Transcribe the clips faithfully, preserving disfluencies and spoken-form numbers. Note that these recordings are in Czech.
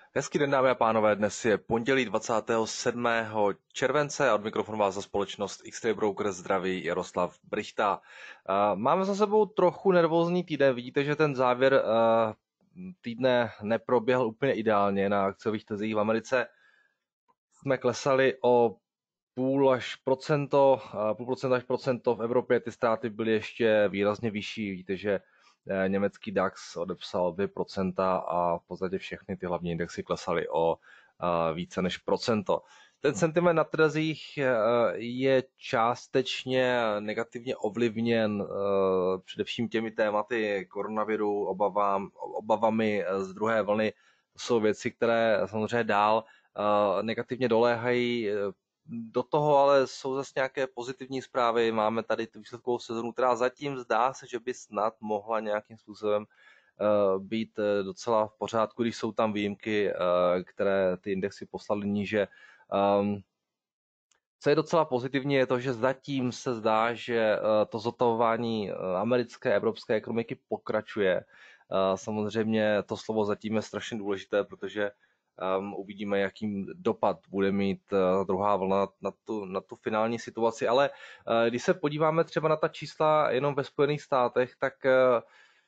Hezký den, dámy a pánové, dnes je pondělí dvacátého sedmého července a od mikrofonu vás za společnost X-Ray Broker zdraví Jaroslav Brychta. Eh, Máme za sebou trochu nervózní týden, vidíte, že ten závěr eh, týdne neproběhl úplně ideálně na akciových trzích v Americe. Jsme klesali o půl až procento, eh, půl procenta až procento, v Evropě ty ztráty byly ještě výrazně vyšší, vidíte, že eh, německý DAX odepsal dvě procenta a v podstatě všechny ty hlavní indexy klesaly o eh, více než procento. Ten sentiment na trzích eh, je částečně negativně ovlivněn eh, především těmi tématy koronaviru, obavám, obavami z druhé vlny. To jsou věci, které samozřejmě dál eh, negativně doléhají. Do toho ale jsou zase nějaké pozitivní zprávy. Máme tady tu výsledkovou sezonu, která zatím zdá se, že by snad mohla nějakým způsobem uh, být docela v pořádku, když jsou tam výjimky, uh, které ty indexy poslaly níže. Um, co je docela pozitivní, je to, že zatím se zdá, že uh, to zotavování uh, americké, evropské ekonomiky pokračuje. Uh, samozřejmě to slovo zatím je strašně důležité, protože Um, uvidíme, jaký dopad bude mít uh, druhá vlna na tu, na tu finální situaci. Ale uh, když se podíváme třeba na ta čísla jenom ve Spojených státech, tak uh,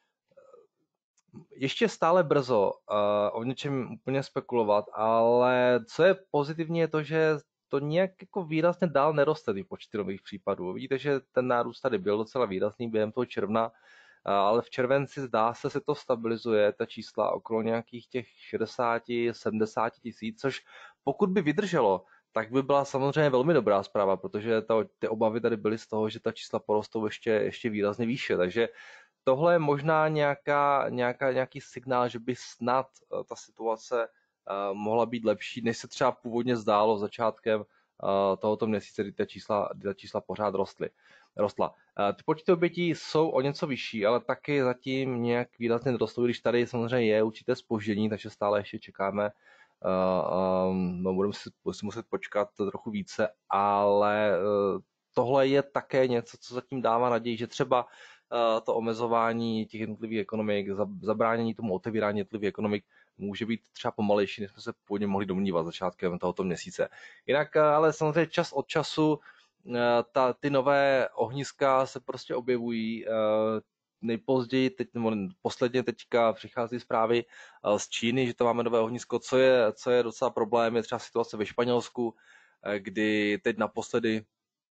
ještě stále brzo uh, o něčem úplně spekulovat, ale co je pozitivní, je to, že to nějak jako výrazně dál neroste ty počty nových případů. Vidíte, že ten nárůst tady byl docela výrazný během toho června, ale v červenci zdá se, se to stabilizuje, ta čísla okolo nějakých těch šedesát sedmdesát tisíc, což pokud by vydrželo, tak by byla samozřejmě velmi dobrá zpráva, protože ta, ty obavy tady byly z toho, že ta čísla porostou ještě, ještě výrazně výše. Takže tohle je možná nějaká, nějaká, nějaký signál, že by snad eh, ta situace uh, mohla být lepší, než se třeba původně zdálo začátkem uh, tohoto měsíce, kdy ta čísla, kdy ta čísla pořád rostly. Rostla. Ty počty obětí jsou o něco vyšší, ale taky zatím nějak výrazně nerostou, když tady samozřejmě je určité zpoždění, takže stále ještě čekáme. Uh, um, no, budeme si, si muset počkat trochu více, ale uh, tohle je také něco, co zatím dává naději, že třeba uh, to omezování těch jednotlivých ekonomik, zabránění tomu otevírání jednotlivých ekonomik může být třeba pomalejší, než jsme se původně mohli domnívat začátkem tohoto měsíce. Jinak ale samozřejmě čas od času ta, ty nové ohniska se prostě objevují. Nejpozději, teď, nebo posledně teďka přichází zprávy z Číny, že to máme nové ohnisko. Co je, co je docela problém, je třeba situace ve Španělsku, kdy teď naposledy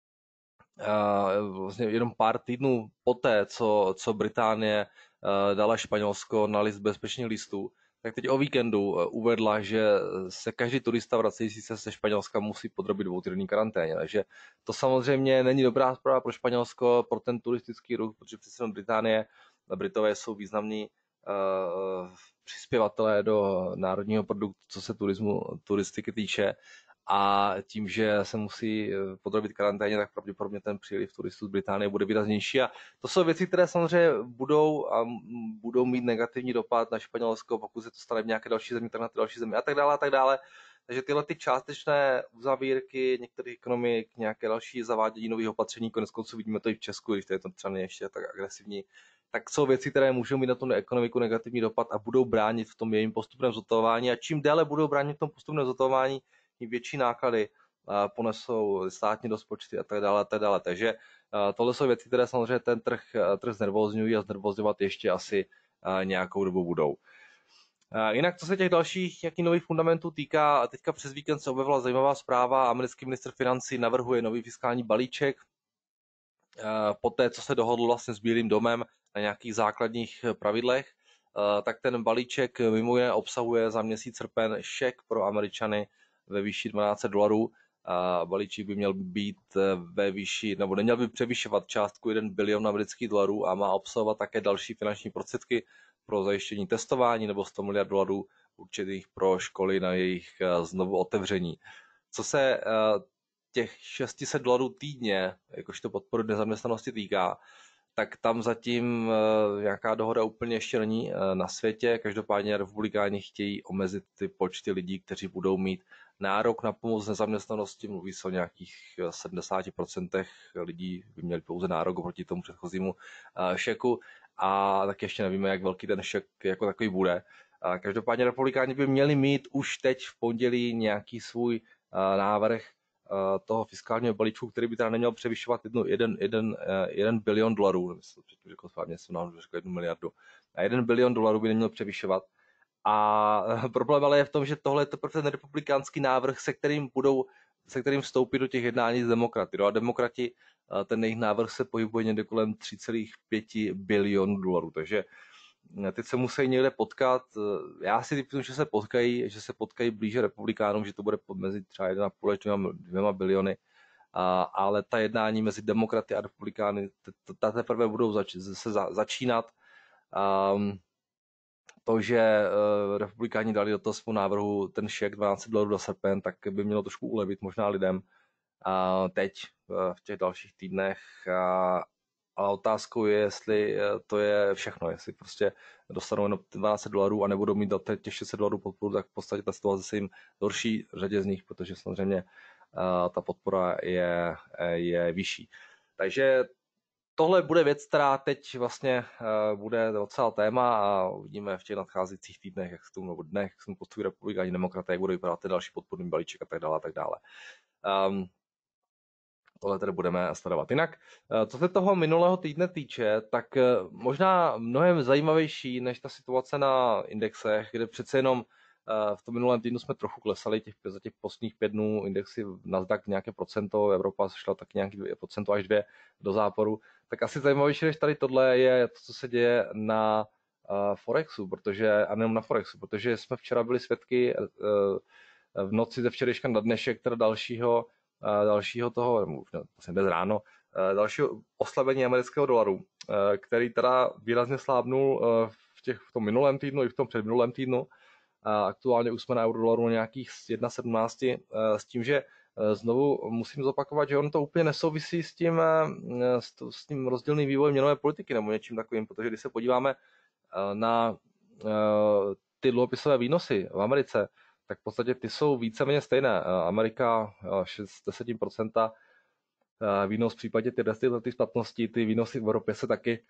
vlastně jenom pár týdnů poté, co, co Británie dala Španělsko na list bezpečných listů, tak teď o víkendu uvedla, že se každý turista vracející se ze Španělska musí podrobit dvoutýdenní karanténě. Takže to samozřejmě není dobrá zpráva pro Španělsko, pro ten turistický ruch, protože přece Británie, Britové jsou významní uh, přispěvatelé do národního produktu, co se turismu, turistiky týče. A tím, že se musí podrobit karanténě, tak pravděpodobně ten příliv turistů z Británie bude výraznější. A to jsou věci, které samozřejmě budou a budou mít negativní dopad na Španělsko, pokud se to stane v nějaké další zemi, tak na ty další zemi a tak dále a tak dále. Takže tyhle ty částečné uzavírky některých ekonomik, nějaké další zavádění nových opatření, konec konců vidíme to i v Česku, když to je to třeba ještě tak agresivní, tak jsou věci, které můžou mít na tu ekonomiku negativní dopad a budou bránit v tom jejím postupném zotavování. A čím déle budou bránit v tom postupném zotavování, tím větší náklady ponesou státní rozpočty a tak dále, a tak dále. Takže tohle jsou věci, které samozřejmě ten trh, trh znervózňují a znervózňovat ještě asi nějakou dobu budou. Jinak, co se těch dalších nějakých nových fundamentů týká, teďka přes víkend se objevila zajímavá zpráva. Americký ministr financí navrhuje nový fiskální balíček. Poté, co se dohodl vlastně s Bílým domem na nějakých základních pravidlech, tak ten balíček mimo jiné obsahuje za měsíc srpen šek pro Američany ve výši dvanáct set dolarů. A balíček by měl být ve výši, nebo neměl by převyšovat částku jeden bilion amerických dolarů a má obsahovat také další finanční prostředky pro zajištění testování nebo sto miliard dolarů určitých pro školy na jejich znovu otevření. Co se těch šest set dolarů týdně, jakožto podporu nezaměstnanosti týká, tak tam zatím nějaká dohoda úplně ještě není na světě. Každopádně republikáni chtějí omezit ty počty lidí, kteří budou mít nárok na pomoc v nezaměstnanosti. Mluví se o nějakých sedmdesát procent lidí by měli pouze nárok oproti tomu předchozímu šeku. A tak ještě nevíme, jak velký ten šek jako takový bude. Každopádně republikáni by měli mít už teď v pondělí nějaký svůj návrh toho fiskálního balíčku, který by teda neměl převyšovat jednu, jeden, jeden, jeden bilion dolarů, myslím, že řekl správně, jsem náhodou řekl jednu miliardu. A jeden bilion dolarů by neměl převyšovat. A problém ale je v tom, že tohle je teprve ten republikánský návrh, se kterým budou, se kterým vstoupí do těch jednání s demokraty. No a demokrati, ten jejich návrh se pohybuje někde kolem tři celá pět bilionů dolarů, takže teď se musí někde potkat. Já si typuji, že se potkají, že se potkají blíže republikánům, že to bude mezi třeba jedna a půl až dvěma biliony. A, ale ta jednání mezi demokraty a republikány, ta teprve budou zač, se za, začínat. Um, to, že uh, republikáni dali do toho svou návrhu ten šek dvanáct dolarů do srpen, tak by mělo trošku ulevit možná lidem a teď uh, v těch dalších týdnech. A, a otázkou je, jestli to je všechno, jestli prostě dostanou jenom dvanáct dolarů a nebudou mít do těch šest set dolarů podporu, tak v podstatě ta situace se jim zhorší řadě z nich, protože samozřejmě uh, ta podpora je, je vyšší. Takže tohle bude věc, která teď vlastně uh, bude docela téma a uvidíme v těch nadcházejících týdnech, jak se tomu, nebo dnech, jak se tomu postaví republikáni demokraté, jak budou vypadat ten další podporný balíček a tak dále a tak dále. Um, Tohle tedy budeme sledovat. Jinak, co se toho minulého týdne týče, tak možná mnohem zajímavější než ta situace na indexech, kde přece jenom v tom minulém týdnu jsme trochu klesali těch, za těch posledních pět dnů, indexy Nasdaq nějaké procento, Evropa šla tak nějaký procento až dvě do záporu. Tak asi zajímavější než tady tohle je to, co se děje na Forexu, protože, a nejenom na Forexu, protože jsme včera byli svědky v noci ze včerejška na dnešek, teda dalšího dalšího toho, vlastně bez ráno, dalšího oslabení amerického dolaru, který teda výrazně slábnul v, těch, v tom minulém týdnu i v tom předminulém týdnu. Aktuálně už jsme na eurodolaru nějakých jedna sedmnáct, s tím, že znovu musím zopakovat, že on to úplně nesouvisí s tím, s tím rozdílným vývojem měnové politiky nebo něčím takovým, protože když se podíváme na ty dluhopisové výnosy v Americe, tak v podstatě ty jsou víceméně stejné. Amerika šest z deseti procent výnos v případě těch desetiletých splatností, ty výnosy v Evropě se taky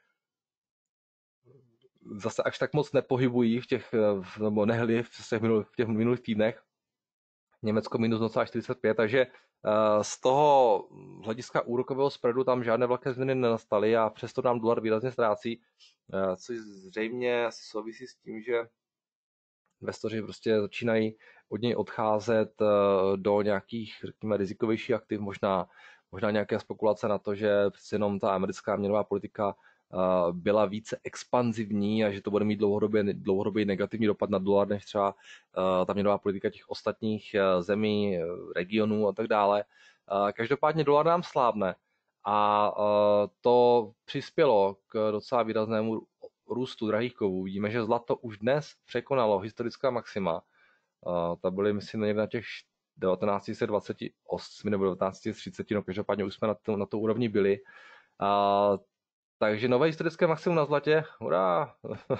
zase až tak moc nepohybují v těch, nebo nehli v těch, minulých, v těch minulých týdnech. Německo minus nula celá čtyřicet pět, takže z toho hlediska úrokového spreadu tam žádné velké změny nenastaly a přesto nám dolar výrazně ztrácí, což zřejmě asi souvisí s tím, že investoři prostě začínají od něj odcházet do nějakých, řekněme, rizikovějších aktiv, možná, možná nějaké spekulace na to, že přeci jenom ta americká měnová politika byla více expanzivní a že to bude mít dlouhodobě, dlouhodobě negativní dopad na dolar, než třeba ta měnová politika těch ostatních zemí, regionů a tak dále. Každopádně dolar nám slábne a to přispělo k docela výraznému růstu drahých kovů. Vidíme, že zlato už dnes překonalo historická maxima. Ta byly, myslím, někde na těch devatenáct set dvacet osm nebo devatenáct set třicet, no každopádně už jsme na to, na to úrovni byli. A, takže nové historické maximum na zlatě, hurá!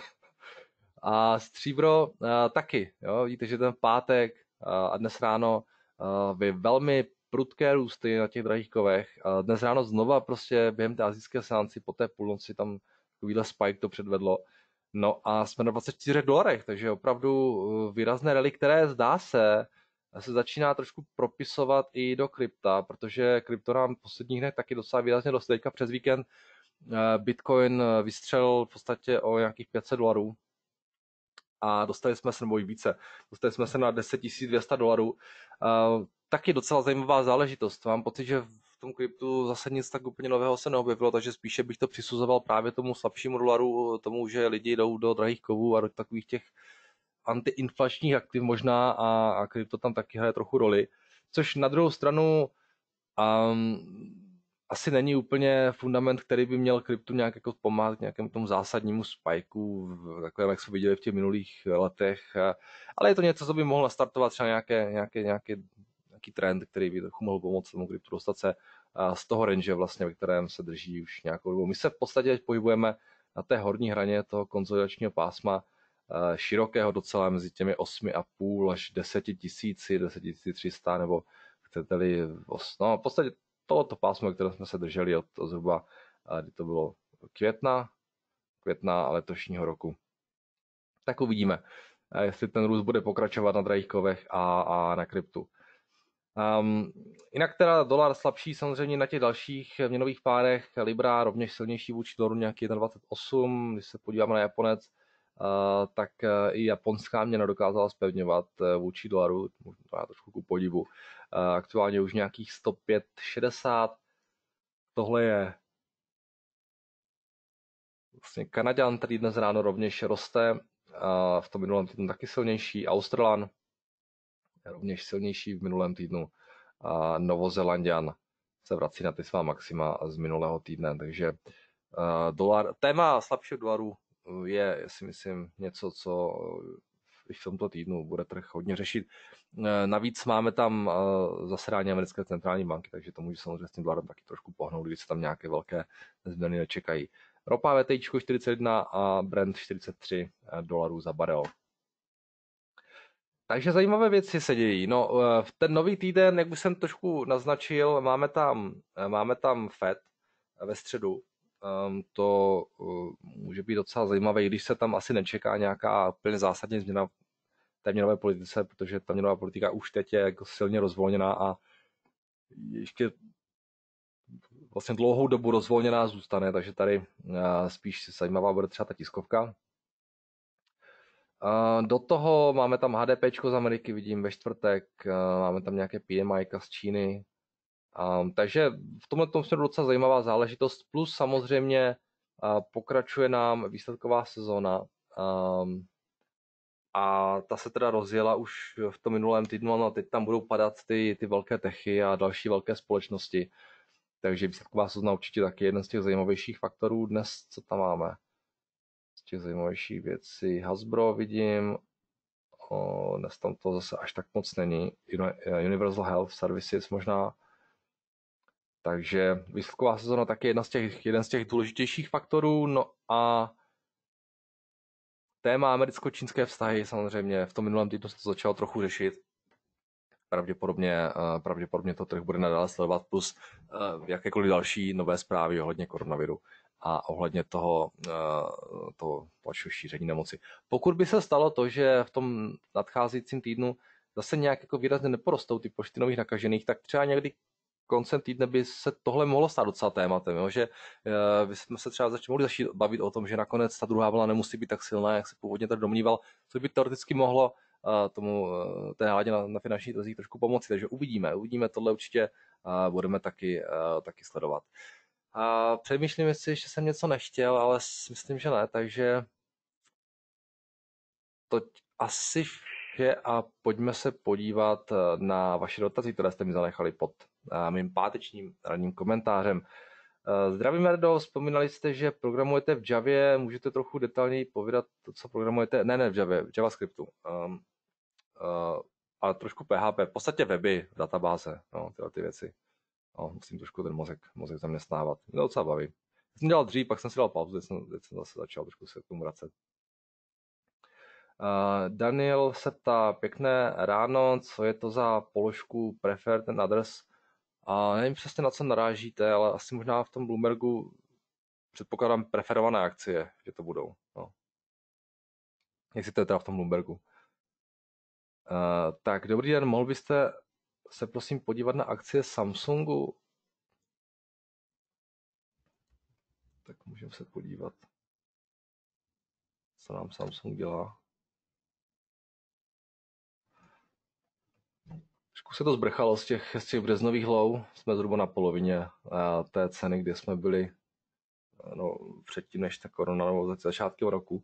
A stříbro a, taky, jo? Vidíte, že ten pátek a, a dnes ráno a, by velmi prudké růsty na těch drahých kovech. A dnes ráno znova prostě během té asijské seanci po té půlnoci tam takovýhle spike to předvedlo. No a jsme na dvacet čtyři dolarech, takže opravdu výrazné rally, které zdá se, se začíná trošku propisovat i do krypta, protože krypto nám v posledních dnech taky docela výrazně dost. Teďka přes víkend Bitcoin vystřelil v podstatě o nějakých pět set dolarů a dostali jsme se, nebo i více, dostali jsme se na deset tisíc dvě stě dolarů. Taky docela zajímavá záležitost. Mám pocit, že v tom kryptu zase nic tak úplně nového se neobjevilo, takže spíše bych to přisuzoval právě tomu slabšímu dolaru, tomu, že lidi jdou do drahých kovů a do takových těch antiinflačních aktiv možná a, a krypto tam taky hraje trochu roli. Což na druhou stranu um, asi není úplně fundament, který by měl kryptu nějak jako pomáhat nějakému tomu zásadnímu spajku, takovém, jak jsme viděli v těch minulých letech. Ale je to něco, co by mohlo nastartovat třeba nějaké, nějaké, nějaké, nějaký trend, který by trochu mohl pomoct tomu kryptu dostat se z toho range, vlastně, ve kterém se drží už nějakou dobu. My se v podstatě pohybujeme na té horní hraně toho konsolidačního pásma, širokého docela mezi těmi osmi a půl až deseti tisíci, deset tisíc tři sta, nebo chcete-li, no v podstatě tohoto pásmo, které jsme se drželi od zhruba, kdy to bylo května, května letošního roku. Tak uvidíme. a jestli ten růst bude pokračovat na drahých kovech a, a na kryptu. Um, jinak teda dolar slabší samozřejmě na těch dalších měnových párech, Libra rovněž silnější vůči dolaru nějaký jedna dvacet osm, když se podíváme na Japonec, uh, tak uh, i japonská měna dokázala zpevňovat uh, vůči dolaru, možná trošku ku podivu. Uh, aktuálně už nějakých sto pět šedesát. Tohle je vlastně Kanaďan, který dnes ráno rovněž roste, uh, v tom minulém týdnu taky silnější, Australan rovněž silnější v minulém týdnu, a Novozelanďan se vrací na ty svá maxima z minulého týdne, takže uh, dolar, téma slabšího dolaru je, si myslím, něco, co i v tomto týdnu bude trh hodně řešit. Uh, navíc máme tam uh, zasedání americké centrální banky, takže to může samozřejmě s tím dolarem taky trošku pohnout, když se tam nějaké velké změny nečekají. Ropa V T I čtyřicet jedna a Brent čtyřicet tři dolarů za barel. Takže zajímavé věci se dějí. No, v ten nový týden, jak už jsem trošku naznačil, máme tam, máme tam Fed ve středu. Um, to uh, může být docela zajímavé, když se tam asi nečeká nějaká úplně zásadní změna v té měnové politice, protože ta měnová politika už teď je jako silně rozvolněná a ještě vlastně dlouhou dobu rozvolněná zůstane, takže tady uh, spíš zajímavá bude třeba ta tiskovka. Uh, do toho máme tam H D P z Ameriky, vidím ve čtvrtek, uh, máme tam nějaké P M I z Číny, um, takže v tomhle tom směru docela zajímavá záležitost, plus samozřejmě uh, pokračuje nám výsledková sezóna um, a ta se teda rozjela už v tom minulém týdnu, no a teď tam budou padat ty, ty velké techy a další velké společnosti, takže výsledková sezóna určitě taky jeden z těch zajímavějších faktorů dnes, co tam máme. Těch zajímavějších věcí. Hasbro vidím, o, dnes tam to zase až tak moc není. Universal Health Services možná. Takže výsledková sezona taky jedna z těch, jeden z těch důležitějších faktorů. No a téma americko-čínské vztahy samozřejmě v tom minulém týdnu se to začalo trochu řešit. Pravděpodobně, pravděpodobně to trh bude nadále sledovat, plus jakékoliv další nové zprávy ohledně koronaviru a ohledně toho, toho dalšího šíření nemoci. Pokud by se stalo to, že v tom nadcházejícím týdnu zase nějak jako výrazně neporostou ty počty nových nakažených, tak třeba někdy koncem týdne by se tohle mohlo stát docela tématem, jo? Že by jsme se třeba začali mohli začít bavit o tom, že nakonec ta druhá vlna nemusí být tak silná, jak se původně tady domníval, co by teoreticky mohlo tomu té náladě na, na finančních trzích trošku pomoci, takže uvidíme, uvidíme tohle určitě a budeme taky, taky sledovat. A přemýšlím, jestli ještě jsem něco nechtěl, ale myslím, že ne, takže to asi vše a pojďme se podívat na vaše dotazy, které jste mi zanechali pod mým pátečním ranním komentářem. Zdravím, Merdo, vzpomínali jste, že programujete v Javě, můžete trochu detailněji povídat to, co programujete, ne, ne v Javě, v JavaScriptu, um, uh, ale trošku P H P, v podstatě weby, databáze, no, tyhle ty věci. No, musím trošku ten mozek, mozek zaměstnávat. Mě docela baví. Jsem dělal dřív, pak jsem si dal pauzu, teď jsem, teď jsem zase začal trošku se k tomu vracet. Uh, Daniel se ptá, pěkné ráno, co je to za položku Preferred and Others? A nevím přesně, na co narážíte, ale asi možná v tom Bloombergu předpokládám preferované akcie, že to budou. No. Jestli to je teda v tom Bloombergu. Uh, tak dobrý den, mohl byste se prosím podívat na akcie Samsungu? Tak můžeme se podívat, co nám Samsung dělá. Trošku se to zbrchalo z těch, z těch březnových low, jsme zhruba na polovině té ceny, kde jsme byli no, předtím, než ta korona, nebo začátkem roku.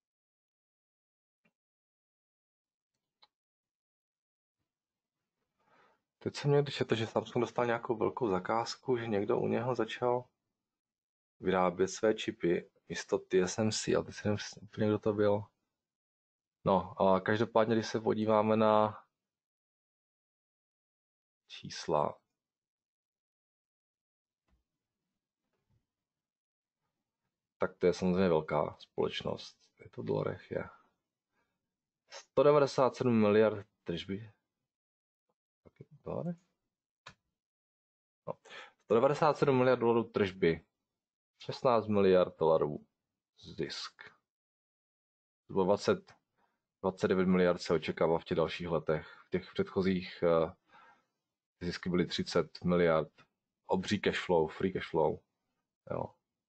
Teď jsem někdy četl, že Samsung dostal nějakou velkou zakázku, že někdo u něho začal vyrábět své čipy místo T S M C, ale teď si nevím úplně, kdo to byl. No, a každopádně, když se podíváme na čísla, tak to je samozřejmě velká společnost. Je to v dolarech, je. sto devadesát sedm miliard tržby. Dolarech? No. sto devadesát sedm miliard dolarů tržby. šestnáct miliard dolarů zisk. Zhruba dvacet dvacet devět miliard se očekává v těch dalších letech. V těch předchozích uh, zisky byly třicet miliard. Obří cash flow, free cash flow. Jo.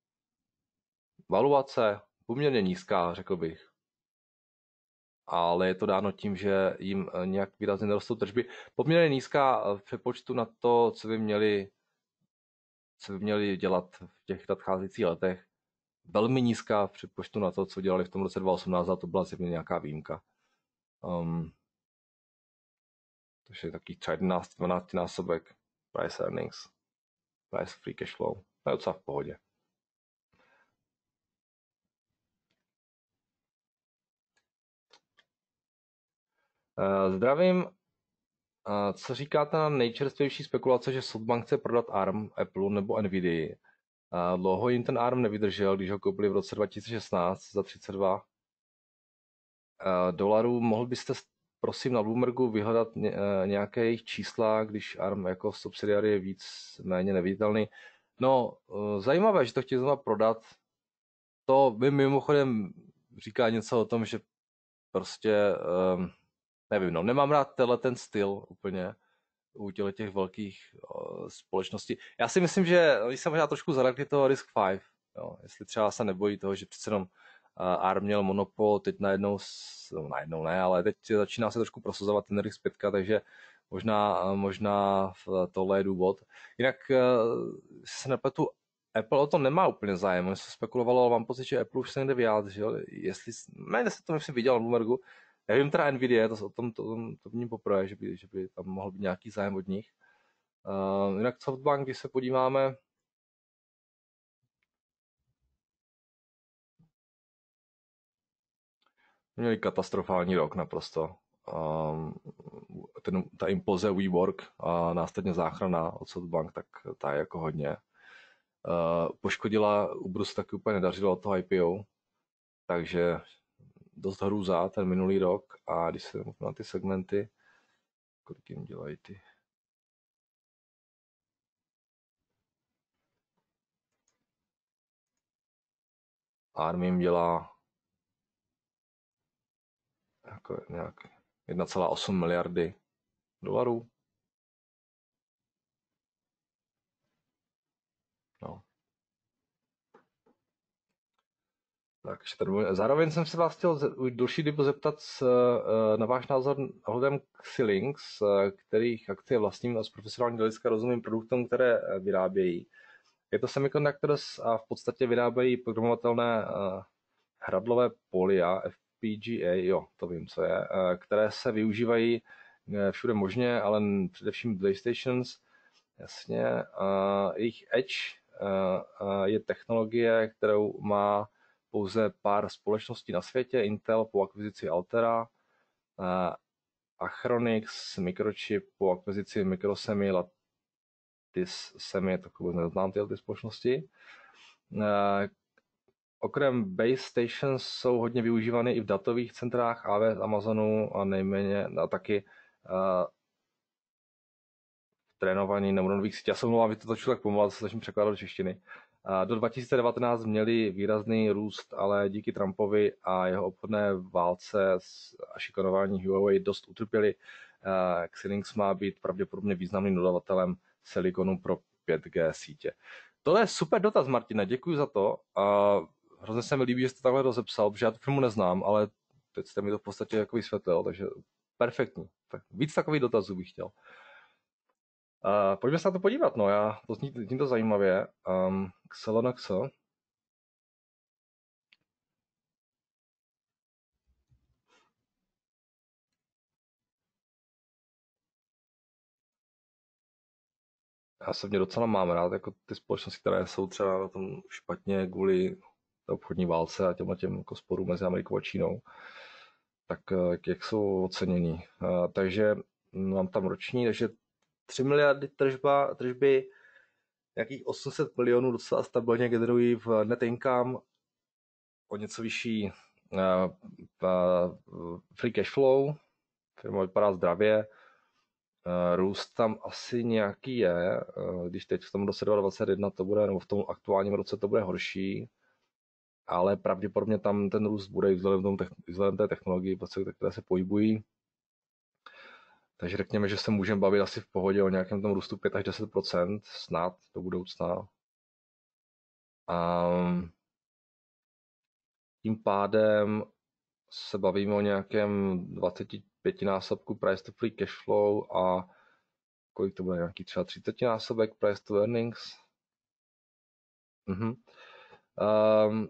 Valuace poměrně nízká, řekl bych. Ale je to dáno tím, že jim nějak výrazně nerostou tržby. Poměrně nízká v přepočtu na to, co by měli, co by měli dělat v těch nadcházejících letech. Velmi nízká v přepočtu na to, co dělali v tom roce dva tisíce osmnáct, a to byla zřejmě nějaká výjimka. Um, takže takový třeba jedenáct dvanáct násobek price earnings, price free cash flow. To je docela v pohodě. Uh, zdravím. Uh, co říkáte na nejčerstvější spekulace, že SoftBank chce prodat ARM, Apple nebo Nvidia? Uh, dlouho jim ten ARM nevydržel, když ho koupili v roce dva tisíce šestnáct za třicet dva uh, dolarů. Mohl byste prosím na Bloombergu vyhledat nějaké jejich čísla, když ARM jako subsidiary je víc méně neviditelný? No, zajímavé, že to chtějí znovu prodat. To by mimochodem říká něco o tom, že prostě, um, nevím, no, nemám rád tenhle ten styl úplně u těchto těch velkých uh, společností. Já si myslím, že oni se možná trošku zarakli toho Risk pět, jo, jestli třeba se nebojí toho, že přece jenom uh, ARM měl monopol, teď najednou, no, najednou ne, ale teď začíná se trošku prosazovat ten Risk pět, takže možná, možná tohle je důvod. Jinak uh, se nepletu, Apple o to nemá úplně zájem, on se spekulovalo, ale mám pocit, že Apple už se někde vyjádřil, jestli, ne, se to myslím viděl na Bloombergu, nevím teda Nvidia, to o tom to, to, to vním poprvé, že by, že by tam mohl být nějaký zájem od nich. Uh, jinak SoftBank, když se podíváme, měli katastrofální rok naprosto. Um, ten, ta imploze WeWork a následně záchrana od SoftBank, tak ta je jako hodně. Uh, poškodila Uber, se taky úplně nedařilo od toho I P O, takže dost hrůza ten minulý rok. A když se na ty segmenty, kolik jim dělají ty ARM jim dělá jako nějak jedna celá osm miliardy dolarů. No. Takže zároveň jsem se vás chtěl už další dobu zeptat na váš názor ohledem Xilinx, kterých akcie vlastním a z profesionální hlediska rozumím produktům, které vyrábějí. Je to semiconductors a v podstatě vyrábějí programovatelné hradlové polia, F P G A, jo, to vím, co je, které se využívají všude možně, ale především PlayStations. Jasně. Jejich Edge je technologie, kterou má pouze pár společností na světě, Intel po akvizici Altera, Achronix, Microchip po akvizici Microsemi, Lattice Semi, tak vůbec neznám tyhle ty společnosti. Okrem base stations jsou hodně využívány i v datových centrách A W S, Amazonu a nejméně a taky trénovaný neuronových sítí. Já se mluvám, že to točil tak pomalu, se snažím překládat do češtiny. Do dva tisíce devatenáct měli výrazný růst, ale díky Trumpovi a jeho obchodné válce a šikanování Huawei dost utrpěli. Xilinx má být pravděpodobně významným dodavatelem silikonu pro pět G sítě. Tohle je super dotaz, Martina, děkuji za to. A hrozně se mi líbí, že jste takhle rozepsal, protože já tu firmu neznám, ale teď jste mi to v podstatě jako vysvětlil, takže perfektní. Tak víc takových dotazů bych chtěl. Uh, pojďme se na to podívat, no, já, to zní, zní to zajímavě. Um, Xelonox. Já se mě docela mám rád, jako ty společnosti, které jsou třeba na tom špatně kvůli té obchodní válce a těmhle těm jako sporů mezi Amerikou a Čínou, tak jak jsou ocenění. Uh, takže mám tam roční, takže tři miliardy tržba, tržby, nějakých osm set milionů docela stabilně generují v net income, o něco vyšší uh, uh, free cash flow, firma vypadá zdravě, uh, růst tam asi nějaký je, uh, když teď v tom roce dva tisíce dvacet jedna to bude, nebo v tom aktuálním roce to bude horší, ale pravděpodobně tam ten růst bude i vzhledem, vzhledem té technologii, které se pohybují. Takže řekněme, že se můžeme bavit asi v pohodě o nějakém tom růstu pět až deset procent snad do budoucna. A tím pádem se bavíme o nějakém dvacet pět násobku price to free cash flow a kolik to bude, nějaký třeba třicet násobek price to earnings. Mhm. Um,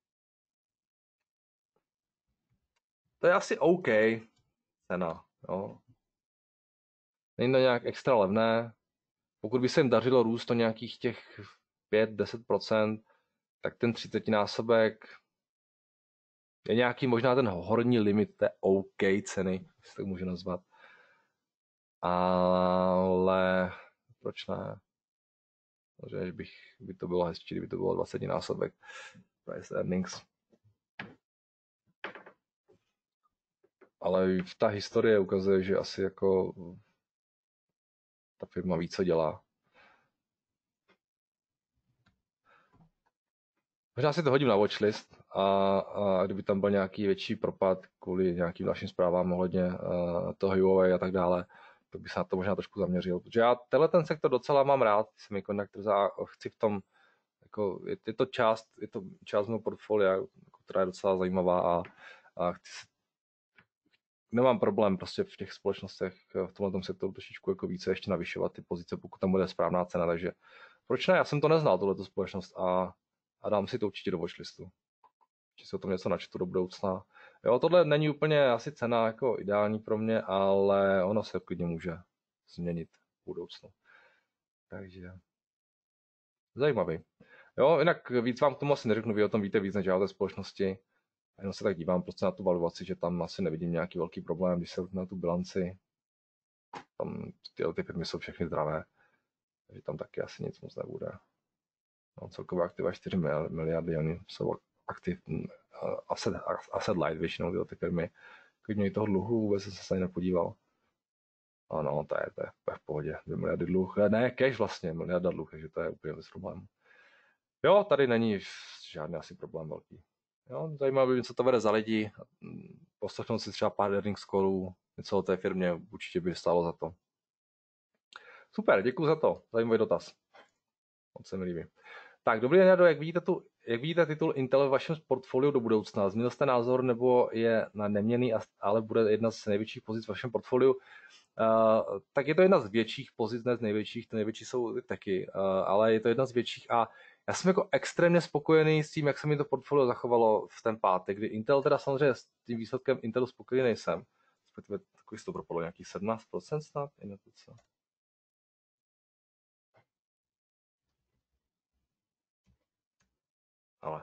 to je asi OK cena. Jo. Není to nějak extra levné. Pokud by se jim dařilo růst to nějakých těch pět až deset procent, tak ten třicet násobek je nějaký možná ten horní limit té OK ceny, jestli tak můžu nazvat. Ale proč ne? Možná, bych, by to bylo hezčí, kdyby to bylo dvacet násobek price earnings. Ale ta historie ukazuje, že asi jako ta firma ví, co dělá. Možná si to hodím na watchlist a, a kdyby tam byl nějaký větší propad kvůli nějakým dalším zprávám ohledně uh, toho Huawei a tak dále, tak by se na to možná trošku zaměřil. Protože já tenhle ten sektor docela mám rád, semiconductor, a chci v tom, jako, je, je to část, je to část mého portfolia, jako, která je docela zajímavá a, a chci se, nemám problém prostě v těch společnostech v tomhle sektoru trošičku jako více ještě navyšovat ty pozice, pokud tam bude správná cena, takže proč ne, já jsem to neznal, tohleto společnost a a dám si to určitě do watchlistu. Či se o tom něco načtu do budoucna. Jo, tohle není úplně asi cena jako ideální pro mě, ale ono se klidně může změnit v budoucnu. Takže zajímavý. Jo, jinak víc vám k tomu asi neřeknu, vy o tom víte víc než já o té společnosti. Jenom se tak dívám prostě na tu valuaci, že tam asi nevidím nějaký velký problém, když se na tu bilanci. Tam tyhle ty firmy jsou všechny zdravé, takže tam taky asi nic moc nebude. No, celkově aktiva čtyři miliardy, oni jsou aktiv, asset, asset light většinou tyhle ty firmy. Když měli toho dluhu, vůbec jsem se ani nepodíval. Ano, to je, to je, to je v pohodě, dvě miliardy dluh. Ne, cash vlastně, miliarda dluh, takže to je úplně bez problémů. Jo, tady není žádný asi problém velký. Jo, zajímavé by, co to vede za lidi. Poslechnout si třeba pár earnings callů, něco o té firmě určitě by stálo za to. Super, děkuji za to, zajímavý dotaz. Moc se mi líbí. Tak, dobrý den, Jado, jak vidíte, tu, jak vidíte titul Intel ve vašem portfoliu do budoucna? Změnil jste názor, nebo je na neměný, ale bude jedna z největších pozic v vašem portfoliu? Uh, tak je to jedna z větších pozic, ne z největších, ty největší jsou ty taky, uh, ale je to jedna z větších a já jsem jako extrémně spokojený s tím, jak se mi to portfolio zachovalo v ten pátek, kdy Intel teda samozřejmě s tím výsledkem Intelu spokojený nejsem. Respektive takový to propadlo nějakých sedmnáct procent snad, investice. Ale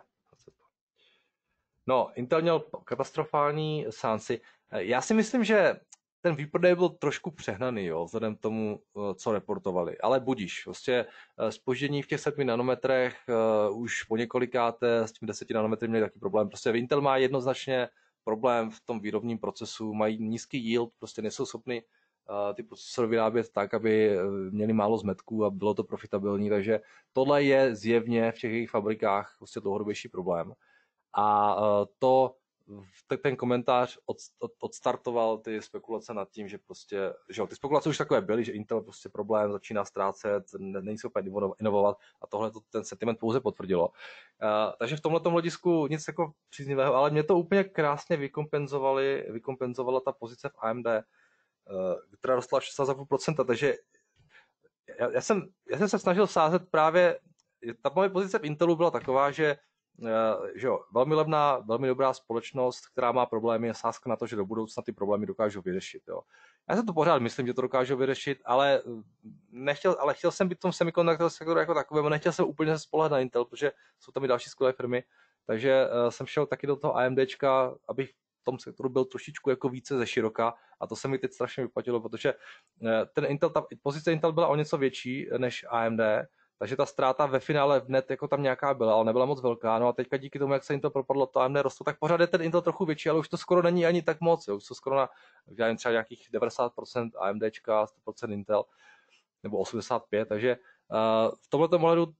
no, Intel měl katastrofální sánci. Já si myslím, že ten výprodej byl trošku přehnaný, jo, vzhledem k tomu, co reportovali. Ale budíš, prostě zpoždění v těch sedmi nanometrech uh, už po několikáté s tím deseti nanometry měli taky problém. Prostě Intel má jednoznačně problém v tom výrobním procesu, mají nízký yield, prostě nejsou schopni uh, ty procesory vyrábět tak, aby měli málo zmetků a bylo to profitabilní, takže tohle je zjevně v těch jejich fabrikách prostě dlouhodobější problém. A to, ten komentář od, od, odstartoval ty spekulace nad tím, že prostě, že jo, ty spekulace už takové byly, že Intel prostě problém začíná ztrácet, není schopný inovovat a tohle to ten sentiment pouze potvrdilo. Uh, takže v tomhletom hledisku nic jako příznivého, ale mě to úplně krásně vykompenzovali, vykompenzovala ta pozice v A M D, uh, která rostla šestnáct celá pět procenta, takže já, já, jsem, já jsem se snažil sázet právě, ta moje pozice v Intelu byla taková, že že jo, velmi levná, velmi dobrá společnost, která má problémy, je sázka na to, že do budoucna ty problémy dokážou vyřešit. Jo. Já se to pořád myslím, že to dokážou vyřešit, ale nechtěl, ale chtěl jsem být v tom semiconductor sektoru jako takovém, nechtěl jsem úplně spolehat na Intel, protože jsou tam i další skvělé firmy, takže uh, jsem šel taky do toho AMDčka, abych v tom sektoru byl trošičku jako více ze široka a to se mi teď strašně vyplatilo, protože uh, ten Intel, ta pozice Intel byla o něco větší než A M D, takže ta ztráta ve finále hned jako tam nějaká byla, ale nebyla moc velká. No a teďka díky tomu, jak se Intel propadlo, to A M D rostlo, tak pořád je ten Intel trochu větší, ale už to skoro není ani tak moc. Jo. Už to skoro na, já nevím, třeba nějakých devadesát procent AMDčka, sto procent Intel, nebo osmdesát pět procent, takže uh, v tomto ohledu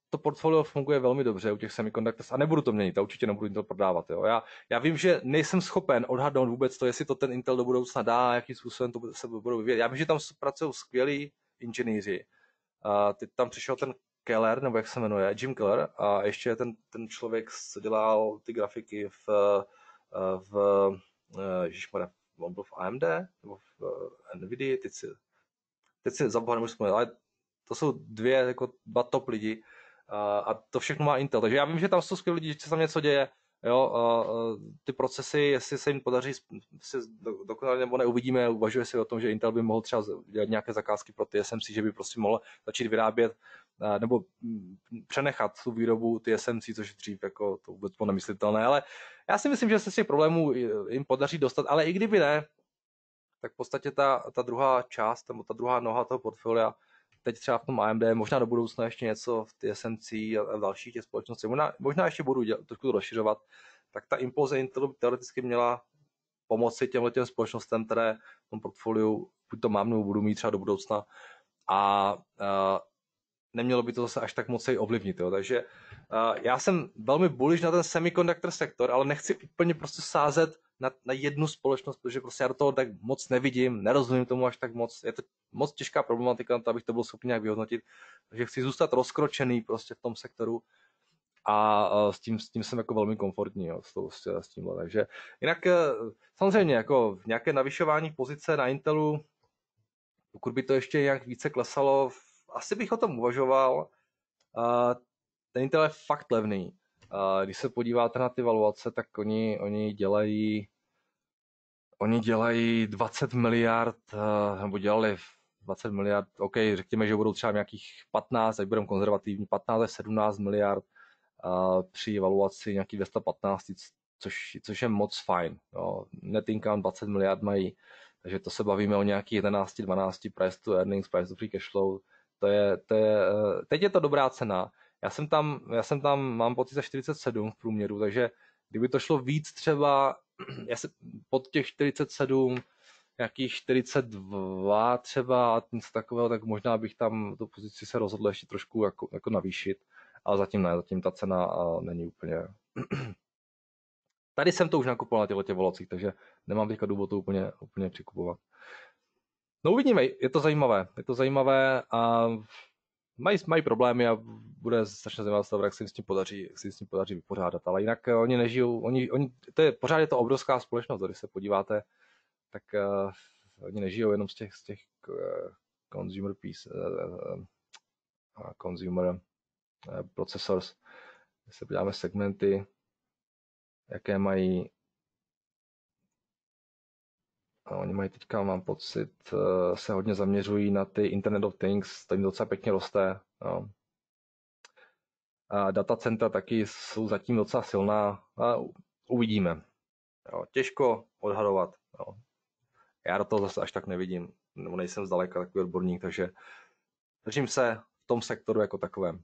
to portfolio funguje velmi dobře u těch semiconductors a nebudu to měnit, a určitě nebudu Intel prodávat. Jo. Já, já vím, že nejsem schopen odhadnout vůbec to, jestli to ten Intel do budoucna dá, jakým způsobem to se budou vyvíjet. Já vím, že tam pracují skvělí inženýři. A teď tam přišel ten Keller, nebo jak se jmenuje, Jim Keller, a ještě ten, ten člověk, co dělal ty grafiky v, v, v ježišmarja, on byl v A M D, nebo v Nvidia, teď si, teď si za boha nemůžu vzpomínat, ale to jsou dvě, jako dva top lidi a, a to všechno má Intel. Takže já vím, že tam jsou skvělí lidi, že se tam něco děje, jo, a, a ty procesy, jestli se jim podaří si dokonale nebo neuvidíme, uvažuje si o tom, že Intel by mohl třeba dělat nějaké zakázky pro T S M C, že by prostě mohl začít vyrábět a, nebo přenechat tu výrobu T S M C, což dřív jako to vůbec bylo nemyslitelné, ale já si myslím, že se z těch problémů jim podaří dostat, ale i kdyby ne, tak v podstatě ta, ta druhá část, nebo ta druhá noha toho portfolia, teď třeba v tom A M D, možná do budoucna ještě něco v T S M C a v dalších těch společnostech, možná, možná ještě budu dělat, trošku rozšiřovat, tak ta impulze Intelu teoreticky měla pomoci těmhle těm společnostem, které v tom portfoliu buď to mám, nebo budu mít třeba do budoucna a uh, nemělo by to zase až tak moc jej ovlivnit. Jo. Takže uh, já jsem velmi bullish na ten semiconductor sektor, ale nechci úplně prostě sázet na, na jednu společnost, protože prostě já do toho tak moc nevidím, nerozumím tomu až tak moc. Je to moc těžká problematika na to, abych to byl schopný nějak vyhodnotit. Takže chci zůstat rozkročený prostě v tom sektoru a uh, s, tím, s tím jsem jako velmi komfortní, jo, s, to, s, s tímhle. Takže jinak uh, samozřejmě jako nějaké navyšování pozice na Intelu, pokud by to ještě nějak více klesalo, asi bych o tom uvažoval. Uh, ten Intel je fakt levný. Uh, když se podíváte na ty valuace, tak oni, oni dělají oni dělají dvacet miliard, uh, nebo dělali dvacet miliard, OK, řekněme, že budou třeba nějakých patnáct, tak budeme konzervativní, patnáct až sedmnáct miliard uh, při valuaci nějaký dvě stě patnáct, což, což je moc fajn. Jo. Net income dvacet miliard mají, takže to se bavíme o nějakých jedenáct dvanáct price to earnings, price to free cash flow. To je, to je, teď je to dobrá cena. Já jsem tam, já jsem tam, mám pocit za čtyřicet sedm v průměru, takže kdyby to šlo víc třeba, já se, pod těch čtyřicet sedm, nějakých čtyřicet dva třeba a něco takového, tak možná bych tam tu pozici se rozhodl ještě trošku jako, jako navýšit, ale zatím ne, zatím ta cena není úplně... Tady jsem to už nakupoval na těchto těch volacích, takže nemám teďka důvod to úplně, úplně přikupovat. No uvidíme, je to zajímavé, je to zajímavé a mají, mají problémy a bude strašně zajímavé, jak se jim s tím podaří, jak se jim s tím podaří vypořádat, ale jinak oni nežijou, oni, oni, to je, pořád je to obrovská společnost, když se podíváte, tak uh, oni nežijou jenom z těch, z těch uh, consumer piece, uh, uh, consumer uh, processors, když se podíváme segmenty, jaké mají. A oni mají teďka, mám pocit, se hodně zaměřují na ty Internet of Things, to jim docela pěkně roste. No. A datacentra taky jsou zatím docela silná a uvidíme. Jo, těžko odhadovat. Jo. Já do toho zase až tak nevidím, nebo nejsem zdaleka takový odborník, takže držím se v tom sektoru jako takovém.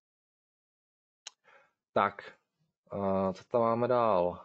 Tak, a co tam máme dál?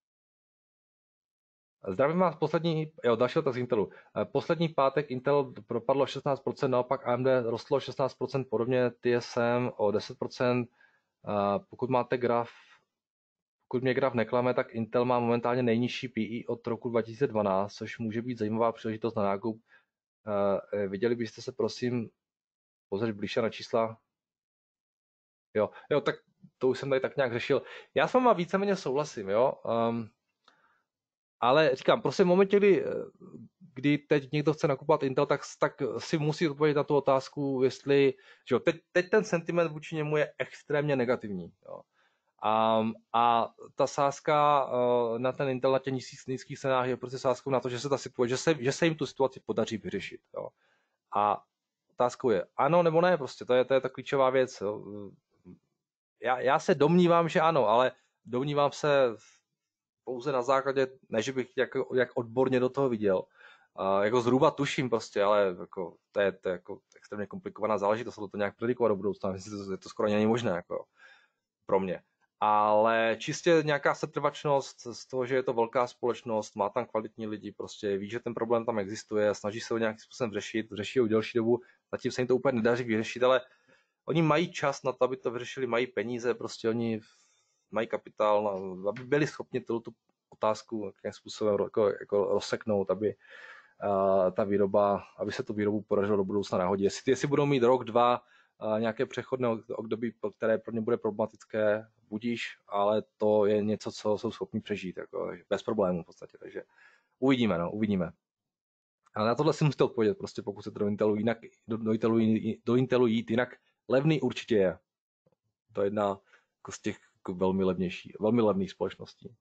Zdravím vás, poslední, jo, další otaz Intelu. Poslední pátek Intel propadlo šestnáct procent, naopak A M D rostlo šestnáct procent, podobně T S M o deset procent. Pokud máte graf, pokud mě graf neklame, tak Intel má momentálně nejnižší P E od roku dva tisíce dvanáct, což může být zajímavá příležitost na nákup. Viděli byste se, prosím, pozrieť blíže na čísla? Jo, jo, tak to už jsem tady tak nějak řešil. Já s váma víceméně souhlasím, jo. Um, Ale říkám, prostě v momentě, kdy, kdy teď někdo chce nakupovat Intel, tak, tak si musí odpovědět na tu otázku, jestli, že jo, teď, teď ten sentiment vůči němu je extrémně negativní. Jo. A, a ta sázka uh, na ten Intel na těch nízkých, nízkých cenách je prostě sázkou na to, že se, ta situace, že se, že se jim tu situaci podaří vyřešit. Jo. A otázkou je ano nebo ne, prostě to je, to je ta klíčová věc. Jo. Já, já se domnívám, že ano, ale domnívám se pouze na základě, ne, že bych jak, jak odborně do toho viděl. Uh, jako zhruba tuším prostě, ale jako, to, je, to je jako extrémně komplikovaná záležitost, to nějak predikovat do budoucna, myslím, že to, to skoro není možné jako, pro mě. Ale čistě nějaká setrvačnost z toho, že je to velká společnost, má tam kvalitní lidi, prostě ví, že ten problém tam existuje, snaží se ho nějakým způsobem řešit, řeší ho delší dobu, zatím se jim to úplně nedaří vyřešit, ale oni mají čas na to, aby to vyřešili, mají peníze, prostě oni mají kapitál, na, aby byli schopni tu otázku nějakým způsobem jako, jako rozseknout, aby uh, ta výroba, aby se tu výrobu podařilo do budoucna nahodit. Jestli, jestli budou mít rok, dva, uh, nějaké přechodné období, které pro ně bude problematické, budíš, ale to je něco, co jsou schopni přežít, jako, bez problémů v podstatě, takže uvidíme, no, uvidíme. Ale na tohle si musíte odpovědět, prostě pokud se do Intelu, jinak, do, do, Intelu, do Intelu jít, jinak levný určitě je. To je jedna jako z těch jako velmi levnější, velmi levných společností.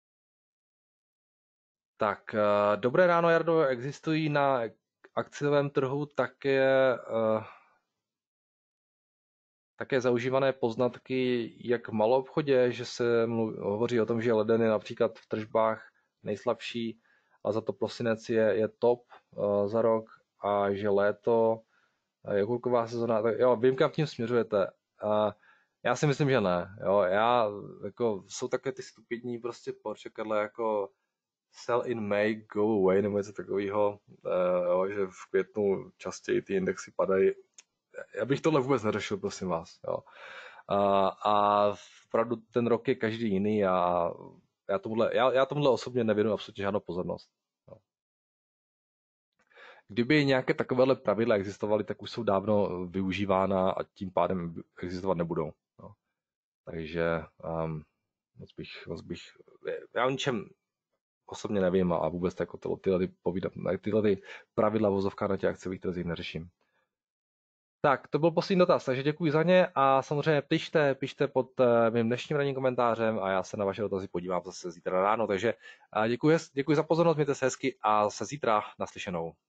Tak, uh, dobré ráno, Jardo. Existují na akciovém trhu také, uh, také zaužívané poznatky, jak v maloobchodě, že se mluví, hovoří o tom, že leden je například v tržbách nejslabší, a za to prosinec je, je top uh, za rok a že léto je okurková sezona. Tak jo, vím, kam tím směřujete. Uh, já si myslím, že ne. Jo, já, jako, jsou také ty stupidní prostě počekadle jako sell in May, go away, nebo něco takového, uh, že v květnu častěji ty indexy padají. Já bych tohle vůbec neřešil, prosím vás. Jo. Uh, a opravdu ten rok je každý jiný a já tomuhle, já, já tomuhle osobně nevěnuji absolutně žádnou pozornost. Jo. Kdyby nějaké takovéhle pravidla existovaly, tak už jsou dávno využívána a tím pádem existovat nebudou. Jo. Takže um, moc bych, moc bych, já o ničem osobně nevím a vůbec jako tyhle, tyhle, povídám, tyhle ty pravidla vozovka na těch akciových trzích neřeším. Tak, to byl poslední dotaz, takže děkuji za ně a samozřejmě pište, pište pod mým dnešním ranním komentářem a já se na vaše dotazy podívám zase zítra ráno, takže děkuji, děkuji za pozornost, mějte se hezky a se zítra naslyšenou.